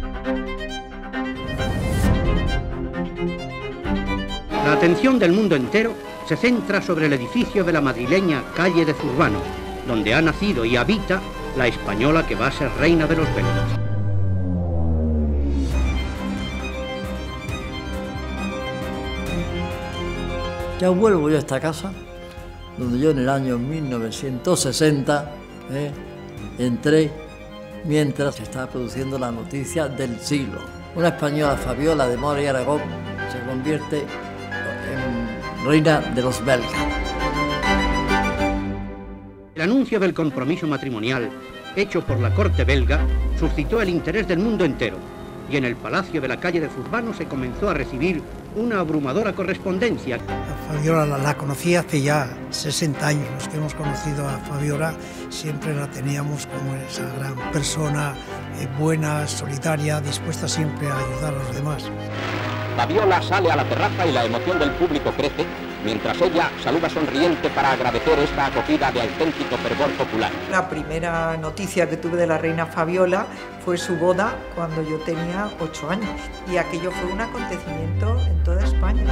La atención del mundo entero se centra sobre el edificio de la madrileña calle de Zurbano, donde ha nacido y habita la española que va a ser reina de los belgas. Ya vuelvo yo a esta casa, donde yo en el año 1960 entré mientras se estaba produciendo la noticia del siglo. Una española, Fabiola de Mora y Aragón, se convierte en reina de los belgas. El anuncio del compromiso matrimonial hecho por la corte belga suscitó el interés del mundo entero, y en el palacio de la calle de Zurbano se comenzó a recibir una abrumadora correspondencia. A Fabiola la conocí hace ya 60 años. Los que hemos conocido a Fabiola siempre la teníamos como esa gran persona, buena, solidaria, dispuesta siempre a ayudar a los demás. Fabiola sale a la terraza y la emoción del público crece, mientras ella saluda sonriente para agradecer esta acogida de auténtico fervor popular. La primera noticia que tuve de la reina Fabiola fue su boda cuando yo tenía 8 años, y aquello fue un acontecimiento en toda España.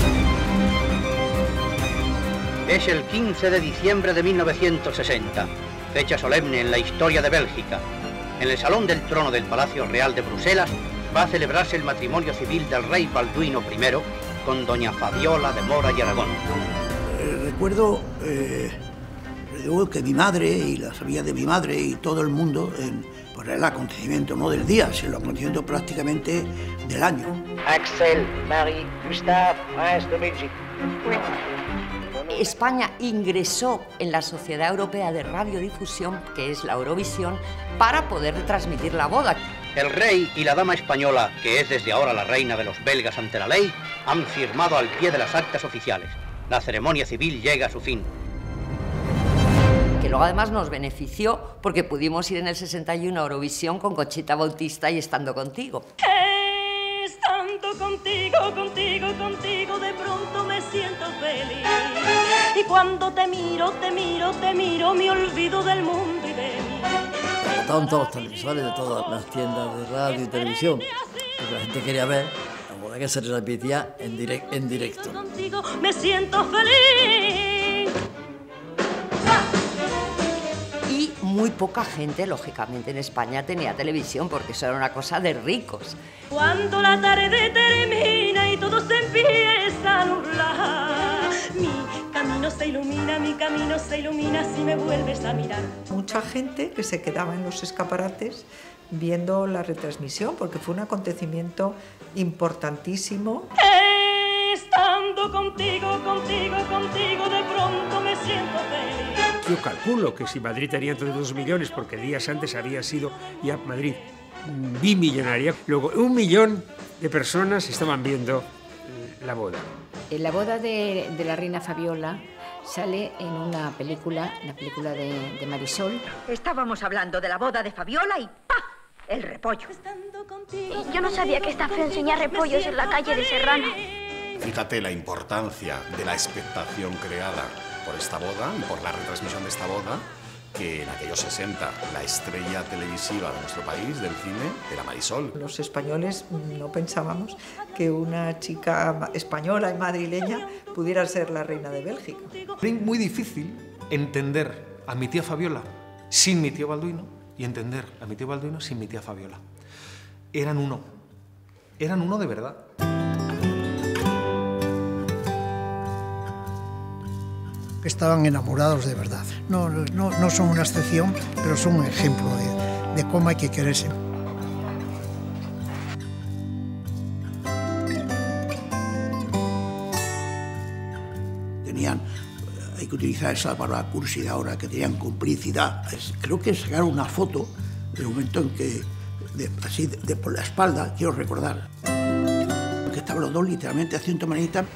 Es el 15 de diciembre de 1960, fecha solemne en la historia de Bélgica. En el Salón del Trono del Palacio Real de Bruselas va a celebrarse el matrimonio civil del rey Balduino I con doña Fabiola de Mora y Aragón. Recuerdo que mi madre y las amigas de mi madre y todo el mundo, por el acontecimiento no del día, sino el acontecimiento prácticamente del año. Axel, Marie, Gustave, Prince de Bélgica. España ingresó en la Sociedad Europea de Radiodifusión, que es la Eurovisión, para poder transmitir la boda. El rey y la dama española, que es desde ahora la reina de los belgas ante la ley, han firmado al pie de las actas oficiales. La ceremonia civil llega a su fin. Que luego además nos benefició porque pudimos ir en el 61 a Eurovisión con Conchita Bautista y Estando Contigo. Estando contigo, contigo, contigo, de pronto me siento feliz. Y cuando te miro, te miro, te miro, me olvido del mundo y de mí. Estaban todos los televisores de todas las tiendas de radio y televisión, porque la gente quería ver la boda que se transmitía en directo. Contigo me siento feliz. Y muy poca gente, lógicamente, en España tenía televisión, porque eso era una cosa de ricos. Cuando la tarde termina y todo se empieza a nublar, mi camino se ilumina si me vuelves a mirar. Mucha gente que se quedaba en los escaparates viendo la retransmisión, porque fue un acontecimiento importantísimo. Estando contigo, contigo, contigo, de pronto me siento feliz. Yo calculo que si Madrid tenía entonces 2 millones, porque días antes había sido ya Madrid bimillonaria, luego 1 millón de personas estaban viendo la boda. La boda de la reina Fabiola sale en una película, la película de Marisol. Estábamos hablando de la boda de Fabiola y ¡pa! El repollo. Yo no sabía que esta fea enseñar repollos en la calle de Serrano. Fíjate la importancia de la expectación creada por esta boda y por la retransmisión de esta boda, que en aquellos 60 la estrella televisiva de nuestro país, del cine, era Marisol. Los españoles no pensábamos que una chica española y madrileña pudiera ser la reina de Bélgica. Es muy difícil entender a mi tía Fabiola sin mi tío Balduino y entender a mi tío Balduino sin mi tía Fabiola. Eran uno de verdad. Estaban enamorados de verdad. No son una excepción, pero son un ejemplo de cómo hay que quererse. Hay que utilizar esa palabra cursi ahora, que tenían complicidad. Creo que sacaron una foto del momento en que, así por la espalda, quiero recordar, que estaban los dos literalmente haciendo manita.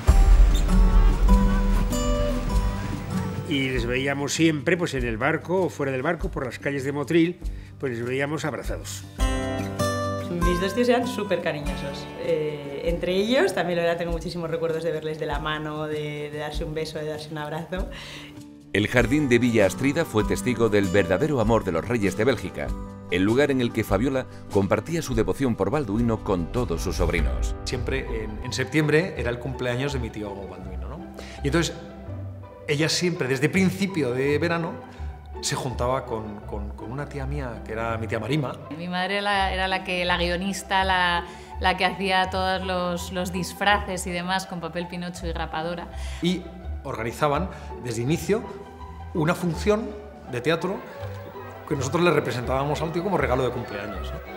Y les veíamos siempre pues en el barco o fuera del barco, por las calles de Motril, pues les veíamos abrazados. Mis dos tíos eran súper cariñosos. Entre ellos, también la verdad tengo muchísimos recuerdos de verles de la mano, de darse un beso, de darse un abrazo. El jardín de Villa Astrida fue testigo del verdadero amor de los reyes de Bélgica, el lugar en el que Fabiola compartía su devoción por Balduino con todos sus sobrinos. Siempre en septiembre era el cumpleaños de mi tío Balduino, ¿no? Y entonces ella siempre, desde principio de verano, se juntaba con una tía mía, que era mi tía Marima. Mi madre era la guionista, la que hacía todos los disfraces y demás con papel pinocho y grapadora. Y organizaban desde inicio una función de teatro que nosotros le representábamos al tío como regalo de cumpleaños, ¿no?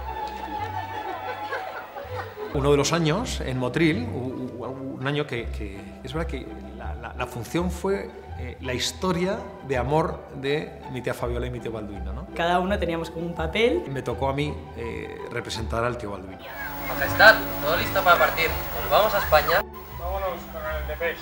Uno de los años en Motril, un año que es verdad que la función fue la historia de amor de mi tía Fabiola y mi tío Balduino, ¿no? Cada uno teníamos como un papel. Me tocó a mí representar al tío Balduino. Majestad, todo listo para partir. ¿Nos vamos a España? Vámonos con el Depech.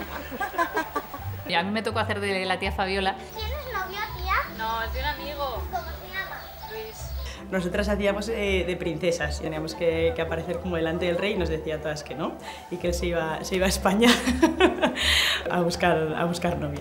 Y a mí me tocó hacer de la tía Fabiola. ¿Tienes novio, tía? No, es de un amigo. ¿Cómo se llama? Luis. Nosotras hacíamos de princesas, teníamos que aparecer como delante del rey y nos decía a todas que no, y que él se iba a España a buscar novia.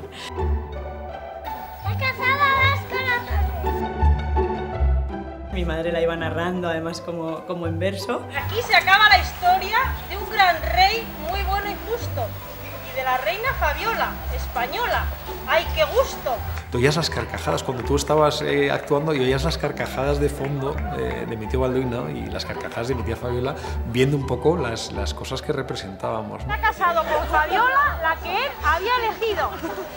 Mi madre la iba narrando, además como en verso. Aquí se acaba la historia de un gran rey muy bueno y justo, y de la reina Fabiola, española. ¡Ay, qué gusto! Tú oías las carcajadas, cuando tú estabas actuando, y oías las carcajadas de fondo de mi tío Balduino y las carcajadas de mi tía Fabiola, viendo un poco las cosas que representábamos, ¿no? Está casado con Fabiola, la que él había elegido.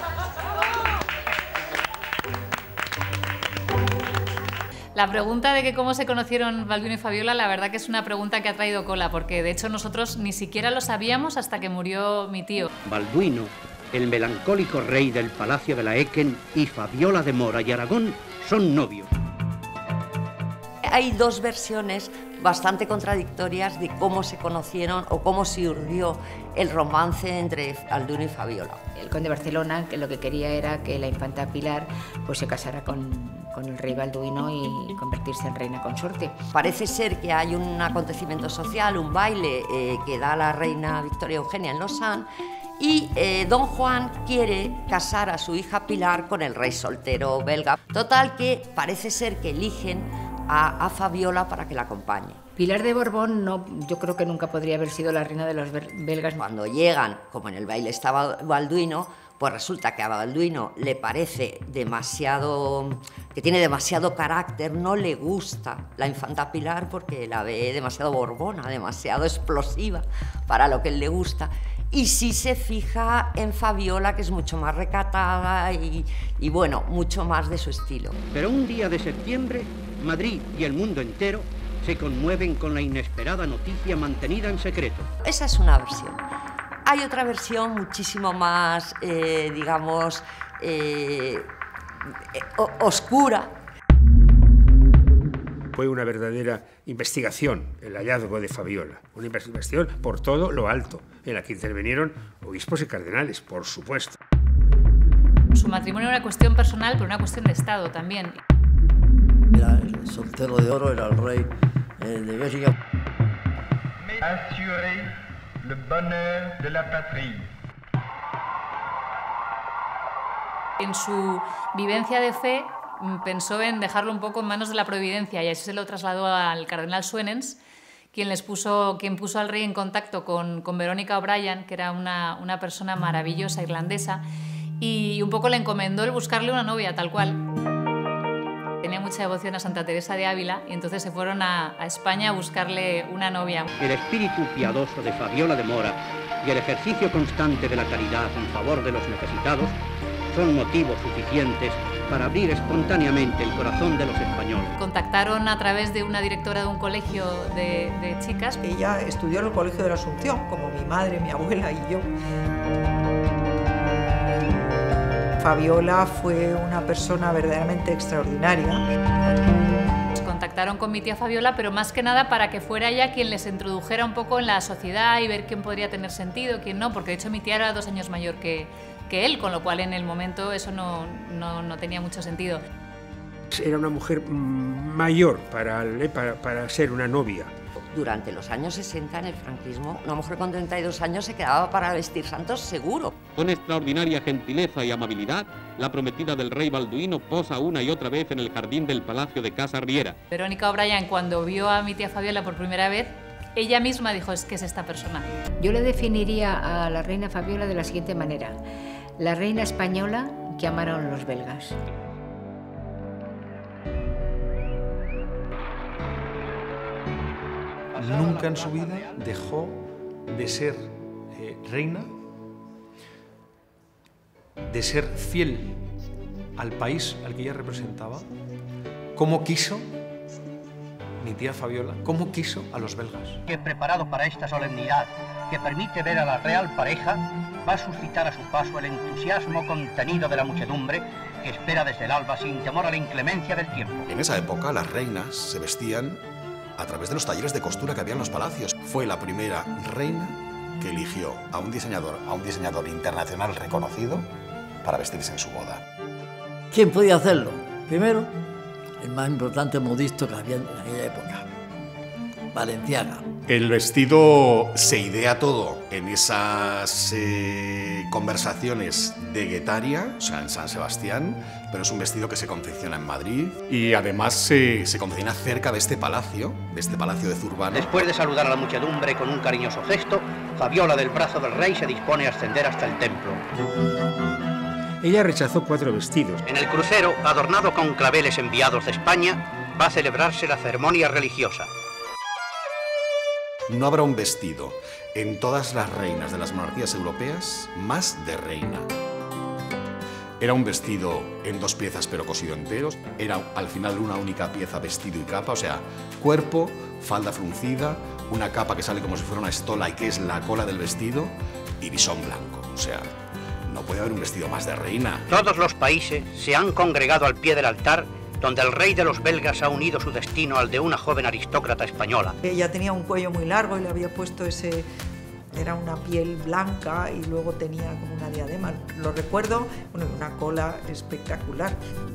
La pregunta de que cómo se conocieron Balduino y Fabiola, la verdad que es una pregunta que ha traído cola, porque de hecho nosotros ni siquiera lo sabíamos hasta que murió mi tío. Balduino, el melancólico rey del Palacio de la Eken, y Fabiola de Mora y Aragón son novios. Hay dos versiones bastante contradictorias de cómo se conocieron o cómo se urdió el romance entre Balduino y Fabiola. El conde de Barcelona, que lo que quería era que la infanta Pilar pues, se casara con el rey Balduino y convertirse en reina consorte. Parece ser que hay un acontecimiento social, un baile que da la reina Victoria Eugenia en Lausanne, y don Juan quiere casar a su hija Pilar con el rey soltero belga. Total que parece ser que eligen a Fabiola para que la acompañe. Pilar de Borbón no, yo creo que nunca podría haber sido la reina de los belgas. Cuando llegan, como en el baile estaba Balduino, pues resulta que a Balduino le parece que tiene demasiado carácter, no le gusta la infanta Pilar porque la ve demasiado borbona, demasiado explosiva para lo que él le gusta. Y sí se fija en Fabiola, que es mucho más recatada y bueno, mucho más de su estilo. Pero un día de septiembre, Madrid y el mundo entero se conmueven con la inesperada noticia mantenida en secreto. Esa es una versión. Hay otra versión muchísimo más, digamos, oscura. Fue una verdadera investigación el hallazgo de Fabiola, una investigación por todo lo alto, en la que intervinieron obispos y cardenales, por supuesto. Su matrimonio era una cuestión personal, pero una cuestión de Estado también. Era el soltero de oro, era el rey de Bélgica. Assurer le bonheur de la patrie. En su vivencia de fe pensó en dejarlo un poco en manos de la providencia y así se lo trasladó al cardenal Suenens, quien puso al rey en contacto con Verónica O'Brien, que era una persona maravillosa irlandesa, y un poco le encomendó el buscarle una novia, tal cual. Tenía mucha devoción a Santa Teresa de Ávila y entonces se fueron a España a buscarle una novia. El espíritu piadoso de Fabiola de Mora y el ejercicio constante de la caridad en favor de los necesitados son motivos suficientes para abrir espontáneamente el corazón de los españoles. Contactaron a través de una directora de un colegio de chicas. Ella estudió en el Colegio de la Asunción, como mi madre, mi abuela y yo. Fabiola fue una persona verdaderamente extraordinaria. Contactaron con mi tía Fabiola, pero más que nada para que fuera ella quien les introdujera un poco en la sociedad y ver quién podría tener sentido, quién no, porque de hecho mi tía era 2 años mayor que él, con lo cual en el momento eso no tenía mucho sentido. Era una mujer mayor para ser una novia. Durante los años 60 en el franquismo, una mujer con 32 años se quedaba para vestir santos seguro. Con extraordinaria gentileza y amabilidad, la prometida del rey Balduino posa una y otra vez en el jardín del Palacio de Casa Riera. Verónica O'Brien, cuando vio a mi tía Fabiola por primera vez, ella misma dijo, es que es esta persona. Yo le definiría a la reina Fabiola de la siguiente manera: la reina española que amaron los belgas. Nunca en su vida dejó de ser reina, de ser fiel al país al que ella representaba, como quiso mi tía Fabiola, como quiso a los belgas. Que preparado para esta solemnidad, que permite ver a la real pareja, va a suscitar a su paso el entusiasmo contenido de la muchedumbre que espera desde el alba sin temor a la inclemencia del tiempo. En esa época las reinas se vestían a través de los talleres de costura que había en los palacios. Fue la primera reina que eligió a un diseñador internacional reconocido para vestirse en su boda. ¿Quién podía hacerlo? Primero, el más importante modisto que había en aquella época, Balenciaga. El vestido se idea todo en esas conversaciones de Guetaria, o sea, en San Sebastián, pero es un vestido que se confecciona en Madrid y además se confecciona cerca de este palacio de Zurbano. Después de saludar a la muchedumbre con un cariñoso gesto, Fabiola del brazo del rey se dispone a ascender hasta el templo. Ella rechazó 4 vestidos. En el crucero, adornado con claveles enviados de España, va a celebrarse la ceremonia religiosa. No habrá un vestido en todas las reinas de las monarquías europeas más de reina. Era un vestido en 2 piezas pero cosido enteros. Era al final una única pieza, vestido y capa, o sea, cuerpo, falda fruncida, una capa que sale como si fuera una estola y que es la cola del vestido, y visón blanco, o sea, no puede haber un vestido más de reina. Todos los países se han congregado al pie del altar donde el rey de los belgas ha unido su destino al de una joven aristócrata española. Ella tenía un cuello muy largo y le había puesto era una piel blanca y luego tenía como una diadema. Lo recuerdo, una cola espectacular.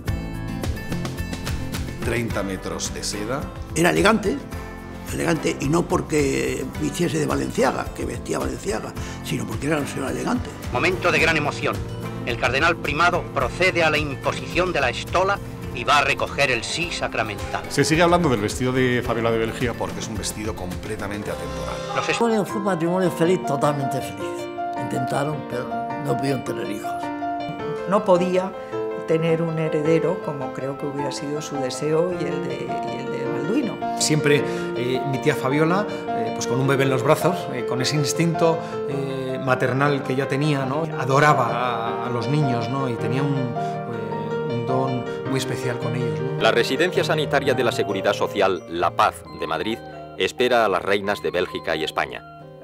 30 metros de seda. Era elegante y no porque vistiese de Balenciaga, que vestía Balenciaga, sino porque era una señora elegante. Momento de gran emoción. El cardenal primado procede a la imposición de la estola y va a recoger el sí sacramental. Se sigue hablando del vestido de Fabiola de Bélgica porque es un vestido completamente atemporal. El matrimonio fue un matrimonio feliz, totalmente feliz. Intentaron, pero no pudieron tener hijos. No podía tener un heredero, como creo que hubiera sido su deseo y el de Balduino. Siempre mi tía Fabiola, pues con un bebé en los brazos, con ese instinto maternal que ella tenía, ¿no? Adoraba a los niños, ¿no? Y tenía un don muy especial con ellos, ¿no? La Residencia Sanitaria de la Seguridad Social La Paz de Madrid espera a las reinas de Bélgica y España.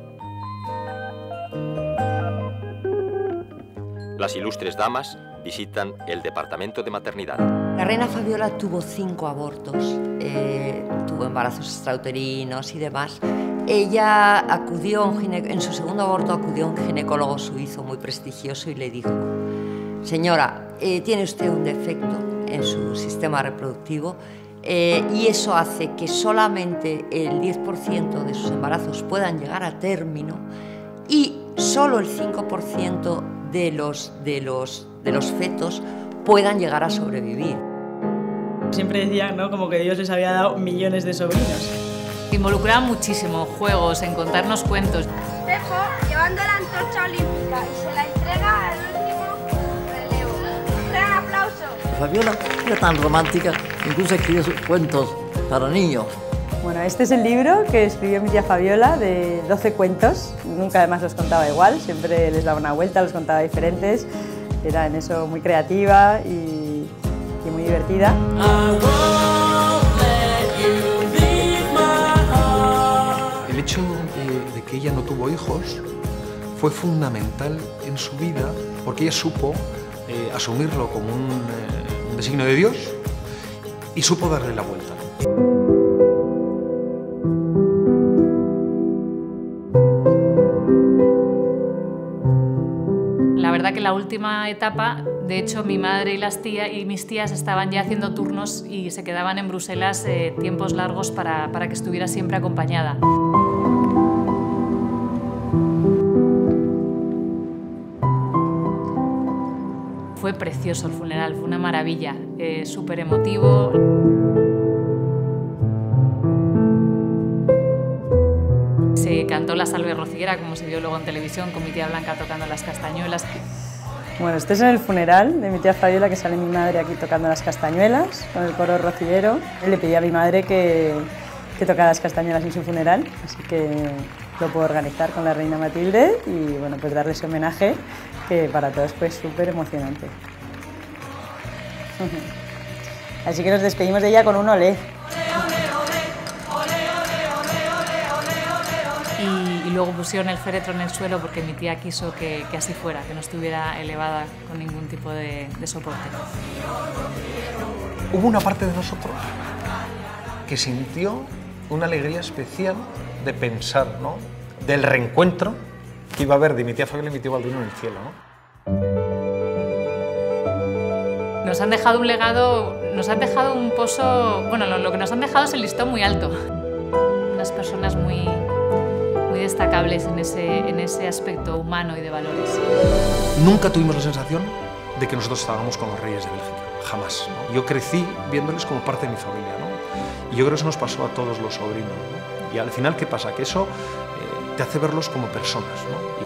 Las ilustres damas visitan el departamento de maternidad. La reina Fabiola tuvo 5 abortos, tuvo embarazos extrauterinos y demás. Ella acudió, en su segundo aborto acudió a un ginecólogo suizo muy prestigioso y le dijo: señora, tiene usted un defecto en su sistema reproductivo y eso hace que solamente el 10% de sus embarazos puedan llegar a término y solo el 5% de los fetos puedan llegar a sobrevivir. Siempre decían, ¿no?, como que Dios les había dado millones de sobrinos. Involucraban muchísimo juegos, en contarnos cuentos. Espejo llevando la antorcha olímpica y se la entrega al último relevo. Un gran aplauso. Fabiola era tan romántica, incluso escribió sus cuentos para niños. Bueno, este es el libro que escribió mi tía Fabiola, de 12 cuentos. Nunca además los contaba igual, siempre les daba una vuelta, los contaba diferentes. Era en eso muy creativa y muy divertida. El hecho de que ella no tuvo hijos fue fundamental en su vida porque ella supo asumirlo como un designio de Dios y supo darle la vuelta. La verdad que la última etapa De hecho, mi madre y mis tías estaban ya haciendo turnos y se quedaban en Bruselas tiempos largos para que estuviera siempre acompañada. Fue precioso el funeral, fue una maravilla, súper emotivo. Se cantó la Salve Rociera, como se vio luego en televisión, con mi tía Blanca tocando las castañuelas. Bueno, este es en el funeral de mi tía Fabiola, que sale mi madre aquí tocando las castañuelas, con el coro rociero. Le pedí a mi madre que tocara las castañuelas en su funeral, así que lo puedo organizar con la reina Matilde y bueno, pues darle ese homenaje que para todos fue súper emocionante. Así que nos despedimos de ella con un olé. Y luego pusieron el féretro en el suelo porque mi tía quiso que así fuera, que no estuviera elevada con ningún tipo de soporte. Hubo una parte de nosotros que sintió una alegría especial de pensar, ¿no?, del reencuentro que iba a haber de mi tía Fabiola y mi tío Balduino en el cielo, ¿no? Nos han dejado un legado, nos han dejado un pozo... Bueno, lo que nos han dejado es el listón muy alto. Unas personas muy destacables en ese aspecto humano y de valores. Nunca tuvimos la sensación de que nosotros estábamos con los reyes de Bélgica, jamás, ¿no? Yo crecí viéndoles como parte de mi familia, ¿no? Y yo creo que eso nos pasó a todos los sobrinos, ¿no? Y al final, ¿qué pasa? Que eso te hace verlos como personas, ¿no?